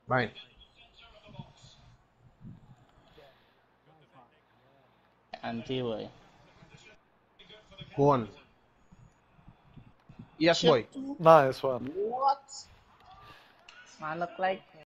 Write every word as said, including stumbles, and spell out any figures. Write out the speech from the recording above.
Right. Anti boy. Go on. Yes, Chip. boy. Nice one. What? Man look like